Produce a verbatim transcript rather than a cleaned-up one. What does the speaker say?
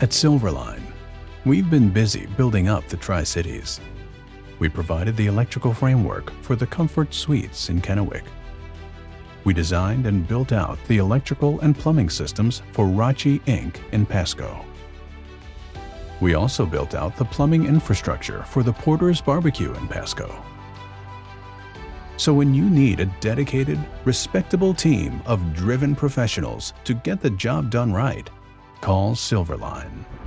At Silverline, we've been busy building up the Tri-Cities. We provided the electrical framework for the Comfort Suites in Kennewick. We designed and built out the electrical and plumbing systems for Rotschy Incorporated in Pasco. We also built out the plumbing infrastructure for the Porter's Barbecue in Pasco. So when you need a dedicated, respectable team of driven professionals to get the job done right, call Silverline.